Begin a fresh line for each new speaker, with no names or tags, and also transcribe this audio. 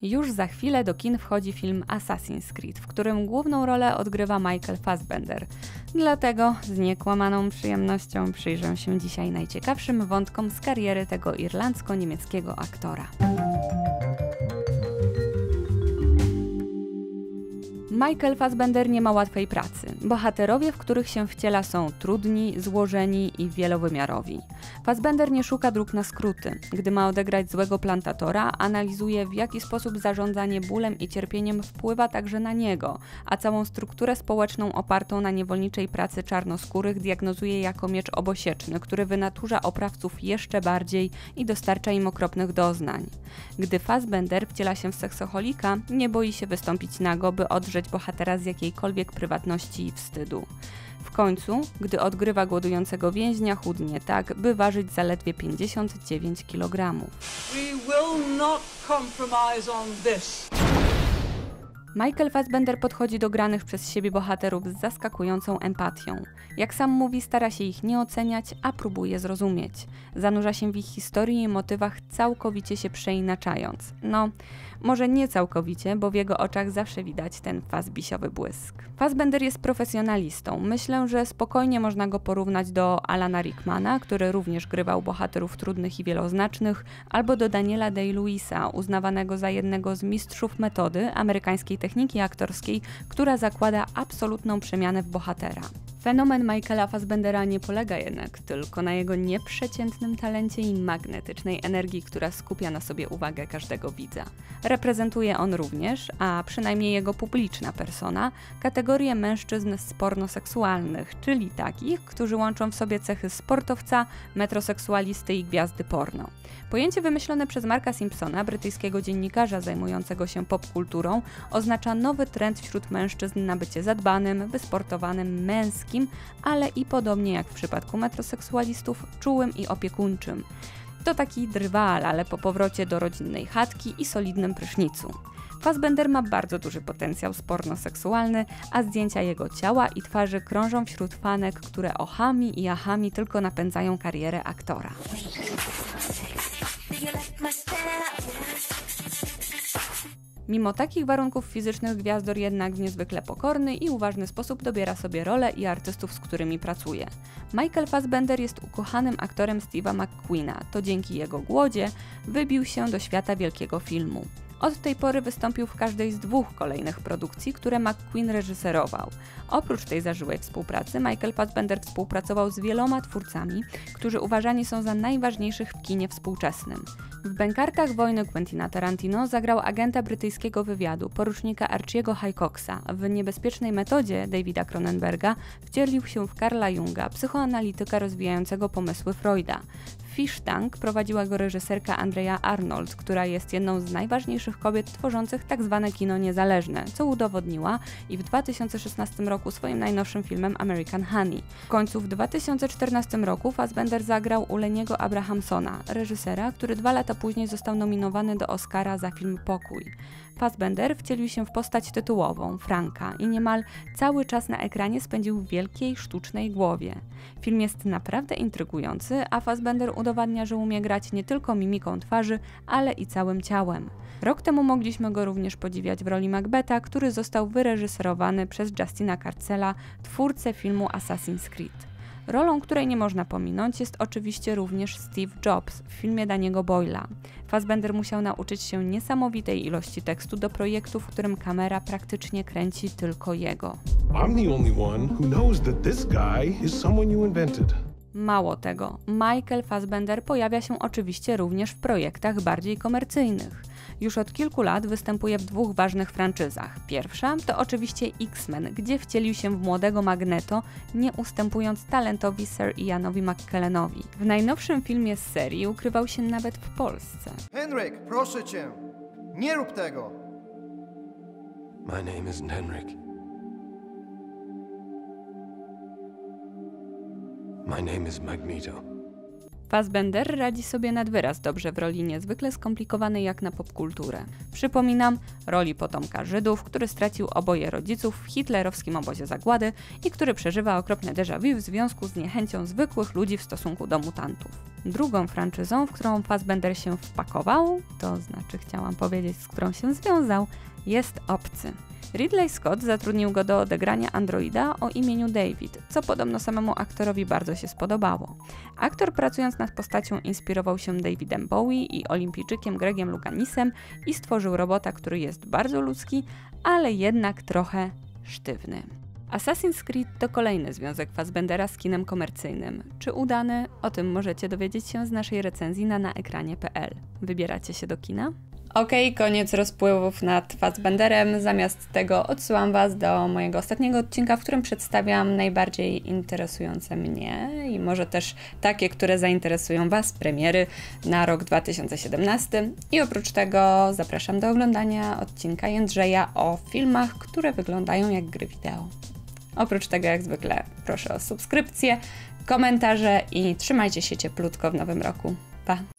Już za chwilę do kin wchodzi film Assassin's Creed, w którym główną rolę odgrywa Michael Fassbender. Dlatego z niekłamaną przyjemnością przyjrzę się dzisiaj najciekawszym wątkom z kariery tego irlandzko-niemieckiego aktora. Michael Fassbender nie ma łatwej pracy. Bohaterowie, w których się wciela, są trudni, złożeni i wielowymiarowi. Fassbender nie szuka dróg na skróty. Gdy ma odegrać złego plantatora, analizuje, w jaki sposób zarządzanie bólem i cierpieniem wpływa także na niego, a całą strukturę społeczną opartą na niewolniczej pracy czarnoskórych diagnozuje jako miecz obosieczny, który wynaturza oprawców jeszcze bardziej i dostarcza im okropnych doznań. Gdy Fassbender wciela się w seksoholika, nie boi się wystąpić nago, by odrzeć bohatera z jakiejkolwiek prywatności i wstydu. W końcu, gdy odgrywa głodującego więźnia, chudnie tak, by ważyć zaledwie 59 kg. Michael Fassbender podchodzi do granych przez siebie bohaterów z zaskakującą empatią. Jak sam mówi, stara się ich nie oceniać, a próbuje zrozumieć. Zanurza się w ich historii i motywach, całkowicie się przeinaczając. No, może nie całkowicie, bo w jego oczach zawsze widać ten fassbisiowy błysk. Fassbender jest profesjonalistą. Myślę, że spokojnie można go porównać do Alana Rickmana, który również grywał bohaterów trudnych i wieloznacznych, albo do Daniela Day-Lewisa, uznawanego za jednego z mistrzów metody amerykańskiej techniki aktorskiej, która zakłada absolutną przemianę w bohatera. Fenomen Michaela Fassbendera nie polega jednak tylko na jego nieprzeciętnym talencie i magnetycznej energii, która skupia na sobie uwagę każdego widza. Reprezentuje on również, a przynajmniej jego publiczna persona, kategorię mężczyzn spornoseksualnych, czyli takich, którzy łączą w sobie cechy sportowca, metroseksualisty i gwiazdy porno. Pojęcie wymyślone przez Marka Simpsona, brytyjskiego dziennikarza zajmującego się popkulturą, oznacza nowy trend wśród mężczyzn na bycie zadbanym, wysportowanym, męskim, ale i podobnie jak w przypadku metroseksualistów, czułym i opiekuńczym. To taki drwal, ale po powrocie do rodzinnej chatki i solidnym prysznicu. Fassbender ma bardzo duży potencjał spornoseksualny, a zdjęcia jego ciała i twarzy krążą wśród fanek, które ochami i achami tylko napędzają karierę aktora. Mimo takich warunków fizycznych gwiazdor jednak w niezwykle pokorny i uważny sposób dobiera sobie role i artystów, z którymi pracuje. Michael Fassbender jest ukochanym aktorem Steve'a McQueena. To dzięki jego głodzie wybił się do świata wielkiego filmu. Od tej pory wystąpił w każdej z 2 kolejnych produkcji, które McQueen reżyserował. Oprócz tej zażyłej współpracy, Michael Fassbender współpracował z wieloma twórcami, którzy uważani są za najważniejszych w kinie współczesnym. W Bękartach wojny Quentina Tarantino zagrał agenta brytyjskiego wywiadu, porucznika Archiego Hicoxa. W Niebezpiecznej metodzie Davida Cronenberga wcielił się w Carla Junga, psychoanalityka rozwijającego pomysły Freuda. Fish Tank prowadziła go reżyserka Andrea Arnold, która jest jedną z najważniejszych kobiet tworzących tzw. kino niezależne, co udowodniła i w 2016 roku swoim najnowszym filmem American Honey. W końcu w 2014 roku Fassbender zagrał u Leniego Abrahamsona, reżysera, który 2 lata później został nominowany do Oscara za film Pokój. Fassbender wcielił się w postać tytułową, Franka, i niemal cały czas na ekranie spędził w wielkiej, sztucznej głowie. Film jest naprawdę intrygujący, a Fassbender udowadnia, że umie grać nie tylko mimiką twarzy, ale i całym ciałem. Rok temu mogliśmy go również podziwiać w roli Macbeta, który został wyreżyserowany przez Justina Karcela, twórcę filmu Assassin's Creed. Rolą, której nie można pominąć, jest oczywiście również Steve Jobs w filmie Danny'ego Boyla. Fassbender musiał nauczyć się niesamowitej ilości tekstu do projektu, w którym kamera praktycznie kręci tylko jego. I'm the only one who knows that this guy is someone you invented. Mało tego, Michael Fassbender pojawia się oczywiście również w projektach bardziej komercyjnych. Już od kilku lat występuje w 2 ważnych franczyzach. Pierwsza to oczywiście X-Men, gdzie wcielił się w młodego Magneto, nie ustępując talentowi Sir Ianowi McKellenowi. W najnowszym filmie z serii ukrywał się nawet w Polsce.
Henryk, proszę cię, nie rób tego!
My name isn't Henryk. My name is Magneto.
Fassbender radzi sobie nad wyraz dobrze w roli niezwykle skomplikowanej jak na popkulturę. Przypominam, roli potomka Żydów, który stracił oboje rodziców w hitlerowskim obozie zagłady i który przeżywa okropne déjà vu w związku z niechęcią zwykłych ludzi w stosunku do mutantów. Drugą franczyzą, w którą Fassbender się wpakował, to znaczy chciałam powiedzieć, z którą się związał, jest Obcy. Ridley Scott zatrudnił go do odegrania androida o imieniu David, co podobno samemu aktorowi bardzo się spodobało. Aktor pracując nad postacią inspirował się Davidem Bowie i olimpijczykiem Gregiem Louganisem i stworzył robota, który jest bardzo ludzki, ale jednak trochę sztywny. Assassin's Creed to kolejny związek Fassbendera z kinem komercyjnym. Czy udany? O tym możecie dowiedzieć się z naszej recenzji na naekranie.pl. Wybieracie się do kina? Okej, koniec rozpływów nad Fassbenderem. Zamiast tego odsyłam Was do mojego ostatniego odcinka, w którym przedstawiam najbardziej interesujące mnie i może też takie, które zainteresują Was, premiery na rok 2017. I oprócz tego zapraszam do oglądania odcinka Jędrzeja o filmach, które wyglądają jak gry wideo. Oprócz tego, jak zwykle, proszę o subskrypcję, komentarze i trzymajcie się cieplutko w nowym roku. Pa!